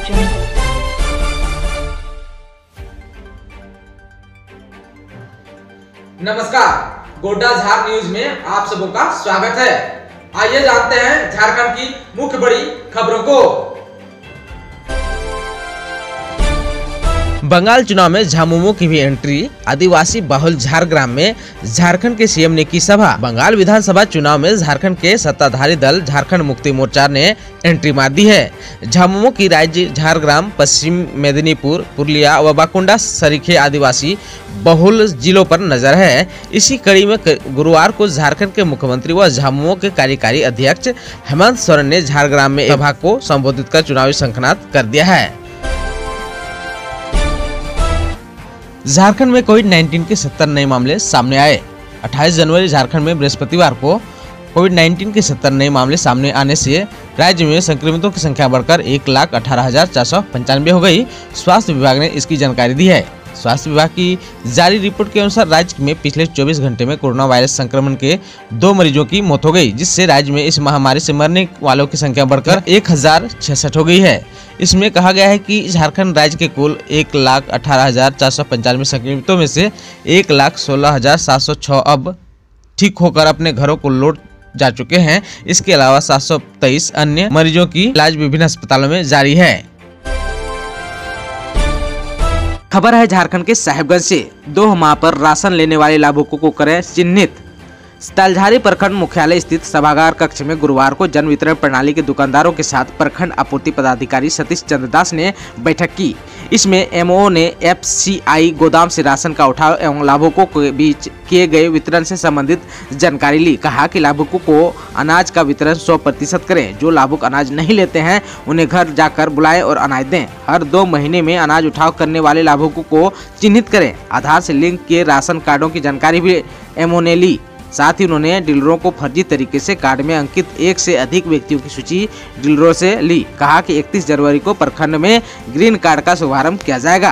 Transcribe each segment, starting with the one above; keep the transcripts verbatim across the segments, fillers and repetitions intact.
नमस्कार, गोड्डा झार न्यूज में आप सबों का स्वागत है। आइए जानते हैं झारखंड की मुख्य बड़ी खबरों को। बंगाल चुनाव में झामुमो की भी एंट्री। आदिवासी बहुल झारग्राम में झारखंड के सीएम ने की सभा। बंगाल विधानसभा चुनाव में झारखंड के सत्ताधारी दल झारखंड मुक्ति मोर्चा ने एंट्री मार दी है। झामुमो की राज्य झारग्राम, पश्चिम मेदिनीपुर, पुरुलिया व बाकुंडा सरीखे आदिवासी बहुल जिलों पर नजर है। इसी कड़ी में गुरुवार को झारखंड के मुख्यमंत्री व झामुमो के कार्यकारी अध्यक्ष हेमंत सोरेन ने झारग्राम में सभा को संबोधित कर चुनावी शंखनाद कर दिया है। झारखंड में कोविड उन्नीस के सत्तर नए मामले सामने आए। अट्ठाईस जनवरी झारखंड में बृहस्पतिवार को कोविड उन्नीस के सत्तर नए मामले सामने आने से राज्य में संक्रमितों की संख्या बढ़कर एक लाख अठारह हजार चार सौ पंचानवे हो गई। स्वास्थ्य विभाग ने इसकी जानकारी दी है। स्वास्थ्य विभाग की जारी रिपोर्ट के अनुसार राज्य में पिछले चौबीस घंटे में कोरोना वायरस संक्रमण के दो मरीजों की मौत हो गई, जिससे राज्य में इस महामारी से मरने वालों की संख्या बढ़कर एक हजार छियासठ हो गई है। इसमें कहा गया है कि झारखंड राज्य के कुल एक लाख अठारह हजार चार सौ पंचानवे संक्रमितों में से एक लाख सोलह हजार सात सौ छह अब ठीक होकर अपने घरों को लौट जा चुके हैं। इसके अलावा सात सौ तेईस अन्य मरीजों की इलाज विभिन्न अस्पतालों में जारी है। खबर है झारखंड के साहेबगंज से। दो माह पर राशन लेने वाले लाभुकों को करें चिन्हित। तालझारी प्रखंड मुख्यालय स्थित सभागार कक्ष में गुरुवार को जन वितरण प्रणाली के दुकानदारों के साथ प्रखंड आपूर्ति पदाधिकारी सतीश चंद्र दास ने बैठक की। इसमें एमओ ने एफसीआई गोदाम से राशन का उठाव एवं लाभुकों के बीच किए गए वितरण से संबंधित जानकारी ली। कहा कि लाभुकों को अनाज का वितरण सौ प्रतिशत करें। जो लाभुक अनाज नहीं लेते हैं उन्हें घर जाकर बुलाएं और अनाज दें। हर दो महीने में अनाज उठाव करने वाले लाभुकों को चिन्हित करें। आधार से लिंक किए राशन कार्डों की जानकारी भी एमओ ने ली। साथ ही उन्होंने डीलरों को फर्जी तरीके से कार्ड में अंकित एक से अधिक व्यक्तियों की सूची डीलरों से ली। कहा कि इकतीस जनवरी को प्रखंड में ग्रीन कार्ड का शुभारंभ किया जाएगा।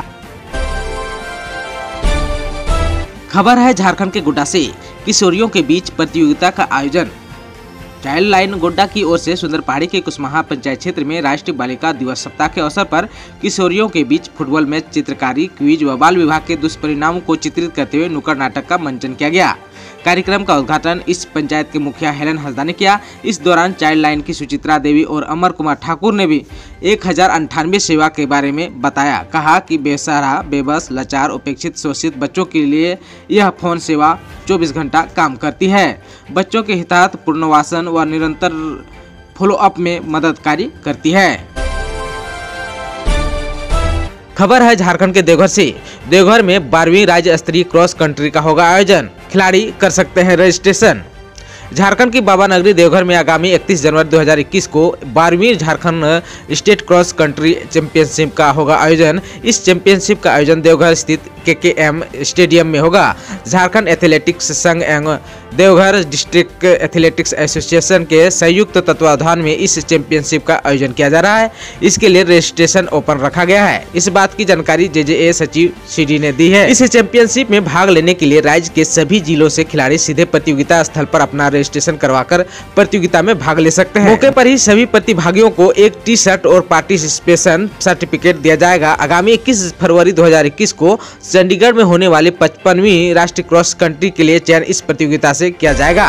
खबर है झारखंड के गोड्डा से। किशोरियों के बीच प्रतियोगिता का आयोजन। चाइल्ड लाइन गोड्डा की ओर से सुंदर पहाड़ी के कुशमाहा पंचायत क्षेत्र में राष्ट्रीय बालिका दिवस सप्ताह के अवसर पर किशोरियों के बीच फुटबॉल मैच, चित्रकारी, क्विज व बाल विभाग के दुष्परिणामों को चित्रित करते हुए नुक्कड़ नाटक का मंचन किया गया। कार्यक्रम का उद्घाटन इस पंचायत के मुखिया हेलन हंसदा ने किया। इस दौरान चाइल्ड लाइन की सुचित्रा देवी और अमर कुमार ठाकुर ने भी एक हजार अंठानवे सेवा के बारे में बताया। कहा कि बेसहारा, बेबस, लाचार, उपेक्षित, शोषित बच्चों के लिए यह फोन सेवा चौबीस घंटा काम करती है। बच्चों के हितार्थ, पुनर्वासन व निरंतर फॉलोअप में मददकारी करती है। खबर है झारखंड के देवघर से। देवघर में बारहवीं राज्य स्तरीय क्रॉस कंट्री का होगा आयोजन। खिलाड़ी कर सकते हैं रजिस्ट्रेशन। झारखंड की बाबा नगरी देवघर में आगामी इकतीस जनवरी दो हज़ार इक्कीस को बारहवीं Jharkhand state cross country championship का होगा आयोजन। इस चैंपियनशिप का आयोजन देवघर स्थित के के एम स्टेडियम में होगा। झारखंड एथलेटिक्स संघ एवं देवघर डिस्ट्रिक्ट एथलेटिक्स एसोसिएशन के संयुक्त तत्वावधान में इस चैंपियनशिप का आयोजन किया जा रहा है। इसके लिए रजिस्ट्रेशन ओपन रखा गया है। इस बात की जानकारी जे जे ए सचिव सीडी ने दी है। इस चैंपियनशिप में भाग लेने के लिए राज्य के सभी जिलों से खिलाड़ी सीधे प्रतियोगिता स्थल पर अपना रजिस्ट्रेशन करवाकर प्रतियोगिता में भाग ले सकते हैं। मौके पर ही सभी प्रतिभागियों को एक टी शर्ट और पार्टिसिपेशन सर्टिफिकेट दिया जाएगा। आगामी इक्कीस फरवरी दो हज़ार इक्कीस को चंडीगढ़ में होने वाली पचपनवीं राष्ट्रीय क्रॉस कंट्री के लिए चयन इस प्रतियोगिता से किया जाएगा।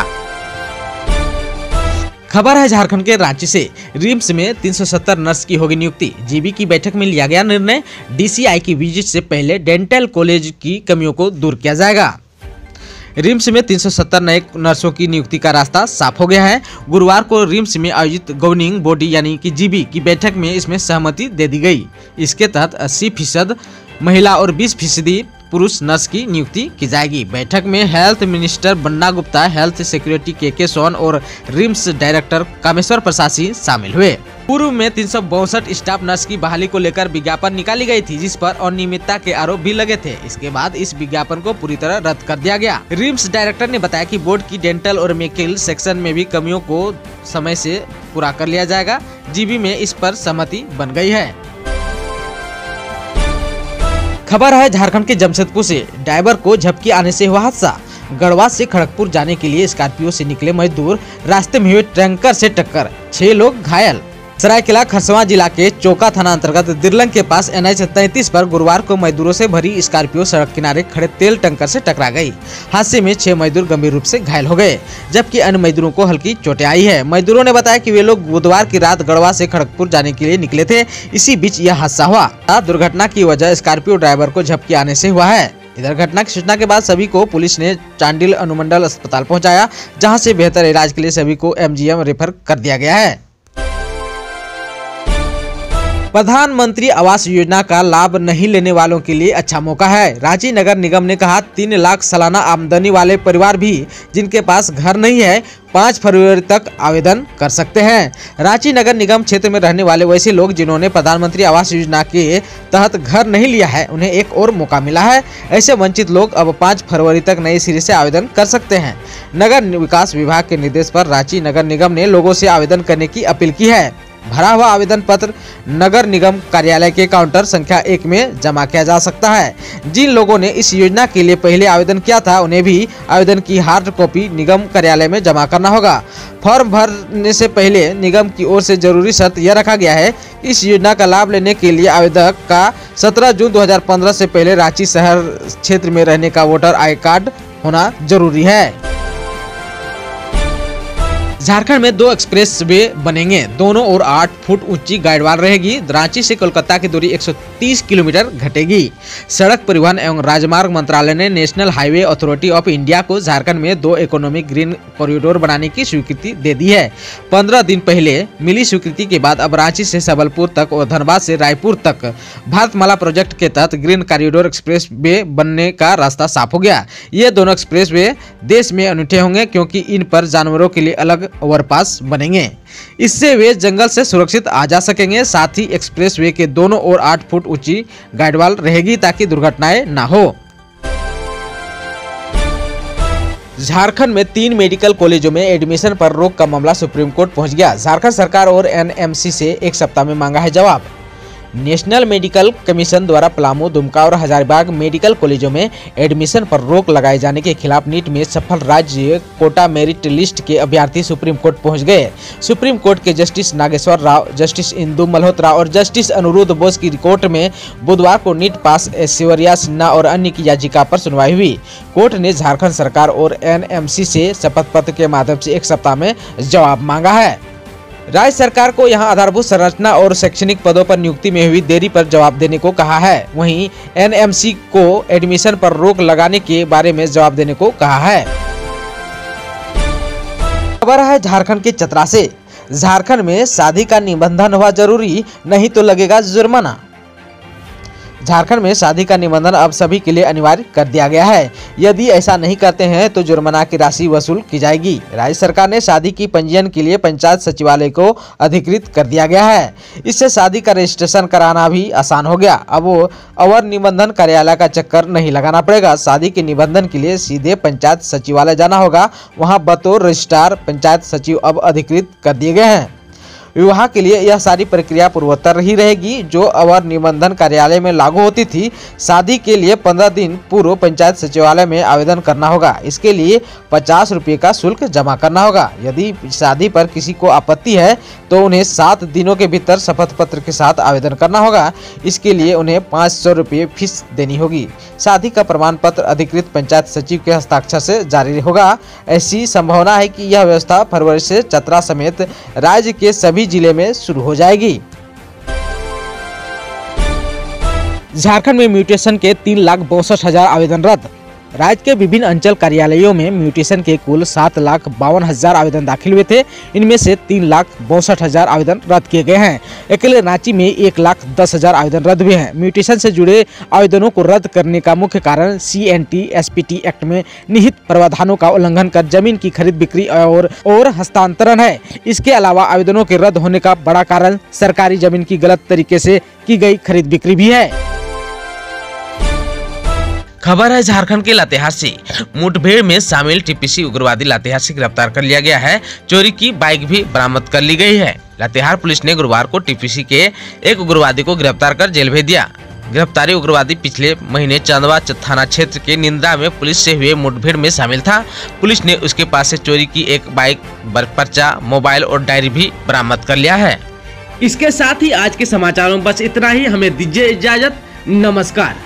खबर है झारखंड के रांची से। रिम्स में तीन सौ सत्तर नर्स की होगी नियुक्ति। जीबी की बैठक में लिया गया निर्णय। डीसीआई की विजिट से पहले डेंटल कॉलेज की कमियों को दूर किया जाएगा। रिम्स में तीन सौ सत्तर नए नर्सों की नियुक्ति का रास्ता साफ हो गया है। गुरुवार को रिम्स में आयोजित गवर्निंग बॉडी यानी कि जीबी की बैठक में इसमें सहमति दे दी गई। इसके तहत अस्सी फीसद महिला और बीस फीसदी पुरुष नर्स की नियुक्ति की जाएगी। बैठक में health minister Banna Gupta, health security K K Son और रिम्स डायरेक्टर कामेश्वर प्रसाद सिंह शामिल हुए। पूर्व में तीन सौ बासठ स्टाफ नर्स की बहाली को लेकर विज्ञापन निकाली गई थी, जिस पर अनियमितता के आरोप भी लगे थे। इसके बाद इस विज्ञापन को पूरी तरह रद्द कर दिया गया। रिम्स डायरेक्टर ने बताया कि बोर्ड की डेंटल और मेडिकल सेक्शन में भी कमियों को समय से पूरा कर लिया जाएगा। जीबी में इस पर सहमति बन गई है। खबर है झारखंड के जमशेदपुर से। ड्राइवर को झपकी आने से हुआ हादसा। गढ़वा से खड़गपुर जाने के लिए स्कॉर्पियो से निकले मजदूर, रास्ते में हुए टैंकर से टक्कर, छह लोग घायल। सरायकेला खरसावां जिला के चौका थाना अंतर्गत दिरलंग के पास एन एच तैंतीस पर गुरुवार को मजदूरों से भरी स्कॉर्पियो सड़क किनारे खड़े तेल टंकर से टकरा गई। हादसे में छह मजदूर गंभीर रूप से घायल हो गए, जबकि अन्य मजदूरों को हल्की चोटें आई है। मजदूरों ने बताया कि वे लोग बुधवार की रात गढ़वा से खड़गपुर जाने के लिए निकले थे। इसी बीच यह हादसा हुआ। दुर्घटना की वजह स्कॉर्पियो ड्राइवर को झपकी आने से हुआ है। इधर घटना की सूचना के बाद सभी को पुलिस ने चांडिल अनुमंडल अस्पताल पहुंचाया, जहां से बेहतर इलाज के लिए सभी को एम जी एम रेफर कर दिया गया है। प्रधानमंत्री आवास योजना का लाभ नहीं लेने वालों के लिए अच्छा मौका है। रांची नगर निगम ने कहा तीन लाख सालाना आमदनी वाले परिवार भी जिनके पास घर नहीं है पाँच फरवरी तक आवेदन कर सकते हैं। रांची नगर निगम क्षेत्र में रहने वाले वैसे लोग जिन्होंने प्रधानमंत्री आवास योजना के तहत घर नहीं लिया है, उन्हें एक और मौका मिला है। ऐसे वंचित लोग अब पाँच फरवरी तक नए सिरे से आवेदन कर सकते हैं। नगर विकास विभाग के निर्देश पर रांची नगर निगम ने लोगों से आवेदन करने की अपील की है। भरा हुआ आवेदन पत्र नगर निगम कार्यालय के काउंटर संख्या एक में जमा किया जा सकता है। जिन लोगों ने इस योजना के लिए पहले आवेदन किया था, उन्हें भी आवेदन की हार्ड कॉपी निगम कार्यालय में जमा करना होगा। फॉर्म भरने से पहले निगम की ओर से जरूरी शर्त यह रखा गया है कि इस योजना का लाभ लेने के लिए आवेदक का सत्रह जून दो हजार पंद्रह से पहले रांची शहर क्षेत्र में रहने का वोटर आई कार्ड होना जरूरी है। झारखंड में दो एक्सप्रेस वे बनेंगे। दोनों ओर आठ फुट ऊंची गाइडवाल रहेगी। रांची से कोलकाता की दूरी एक सौ तीस किलोमीटर घटेगी। सड़क परिवहन एवं राजमार्ग मंत्रालय ने National Highway Authority of India को झारखंड में दो इकोनॉमिक ग्रीन कॉरिडोर बनाने की स्वीकृति दे दी है। पंद्रह दिन पहले मिली स्वीकृति के बाद अब रांची से सबलपुर तक और धनबाद से रायपुर तक भारतमाला प्रोजेक्ट के तहत ग्रीन कॉरिडोर एक्सप्रेस वे बनने का रास्ता साफ हो गया। ये दोनों एक्सप्रेस वे देश में अनूठे होंगे, क्योंकि इन पर जानवरों के लिए अलग ओवरपास बनेंगे। इससे वे जंगल से सुरक्षित आ जा सकेंगे। साथ ही एक्सप्रेस वे के दोनों ओर आठ फुट ऊंची गाइडवाल रहेगी ताकि दुर्घटनाएं ना हो। झारखंड में तीन मेडिकल कॉलेजों में एडमिशन पर रोक का मामला सुप्रीम कोर्ट पहुंच गया। झारखंड सरकार और एन एम सी से एक सप्ताह में मांगा है जवाब। नेशनल मेडिकल कमीशन द्वारा पलामू, दुमका और हजारीबाग मेडिकल कॉलेजों में एडमिशन पर रोक लगाए जाने के खिलाफ नीट में सफल राज्य कोटा मेरिट लिस्ट के अभ्यर्थी सुप्रीम कोर्ट पहुंच गए। सुप्रीम कोर्ट के जस्टिस नागेश्वर राव, जस्टिस इंदु मल्होत्रा और जस्टिस अनिरुद्ध बोस की कोर्ट में बुधवार को नीट पास ऐश्वर्या सिन्हा और अन्य की याचिका पर सुनवाई हुई। कोर्ट ने झारखंड सरकार और एन एम सी से शपथ पत्र के माध्यम से एक सप्ताह में जवाब मांगा है। राज्य सरकार को यहां आधारभूत संरचना और शैक्षणिक पदों पर नियुक्ति में हुई देरी पर जवाब देने को कहा है। वहीं एन एम सी को एडमिशन पर रोक लगाने के बारे में जवाब देने को कहा है। खबर है झारखंड के चतरा से। झारखंड में शादी का निबंधन हुआ जरूरी, नहीं तो लगेगा जुर्माना। झारखंड में शादी का निबंधन अब सभी के लिए अनिवार्य कर दिया गया है। यदि ऐसा नहीं करते हैं तो जुर्माना की राशि वसूल की जाएगी। राज्य सरकार ने शादी की पंजीयन के लिए पंचायत सचिवालय को अधिकृत कर दिया गया है। इससे शादी का रजिस्ट्रेशन कराना भी आसान हो गया। अब वो अवर निबंधन कार्यालय का चक्कर नहीं लगाना पड़ेगा। शादी के निबंधन के लिए सीधे पंचायत सचिवालय जाना होगा। वहाँ बतौर रजिस्ट्रार पंचायत सचिव अब अधिकृत कर दिए गए हैं। विवाह के लिए यह सारी प्रक्रिया पूर्वोत्तर ही रहेगी जो अवर निबंधन कार्यालय में लागू होती थी। शादी के लिए पंद्रह दिन पूर्व पंचायत सचिवालय में आवेदन करना होगा। इसके लिए पचास रुपये का शुल्क जमा करना होगा। यदि शादी पर किसी को आपत्ति है तो उन्हें सात दिनों के भीतर शपथ पत्र के साथ आवेदन करना होगा। इसके लिए उन्हें पाँच सौ रुपये फीस देनी होगी। शादी का प्रमाण पत्र अधिकृत पंचायत सचिव के हस्ताक्षर से जारी होगा। ऐसी संभावना है कि यह व्यवस्था फरवरी से चतरा समेत राज्य के सभी जिले में शुरू हो जाएगी। झारखंड में म्यूटेशन के तीन लाख बासठ हजार आवेदन रद्द। राज्य के विभिन्न अंचल कार्यालयों में म्यूटेशन के कुल सात लाख बावन हजार आवेदन दाखिल हुए थे। इनमें से तीन लाख बासठ हजार आवेदन रद्द किए गए हैं। अकेले रांची में एक लाख दस हजार आवेदन रद्द हुए हैं। म्यूटेशन से जुड़े आवेदनों को रद्द करने का मुख्य कारण C N T S P T act में निहित प्रावधानों का उल्लंघन कर जमीन की खरीद बिक्री और, और हस्तांतरण है। इसके अलावा आवेदनों के रद्द होने का बड़ा कारण सरकारी जमीन की गलत तरीके से की गई खरीद बिक्री भी है। खबर है झारखंड के लातेहार से। मुठभेड़ में शामिल टी पी सी उग्रवादी लातेहार से गिरफ्तार कर लिया गया है। चोरी की बाइक भी बरामद कर ली गई है। लातेहार पुलिस ने गुरुवार को टी पी सी के एक उग्रवादी को गिरफ्तार कर जेल भेज दिया। गिरफ्तारी उग्रवादी पिछले महीने चांदवा थाना क्षेत्र के निंद्रा में पुलिस से हुए मुठभेड़ में शामिल था। पुलिस ने उसके पास से चोरी की एक बाइक, पर्चा, मोबाइल और डायरी भी बरामद कर लिया है। इसके साथ ही आज के समाचारों में बस इतना ही। हमें दीजिए इजाजत। नमस्कार।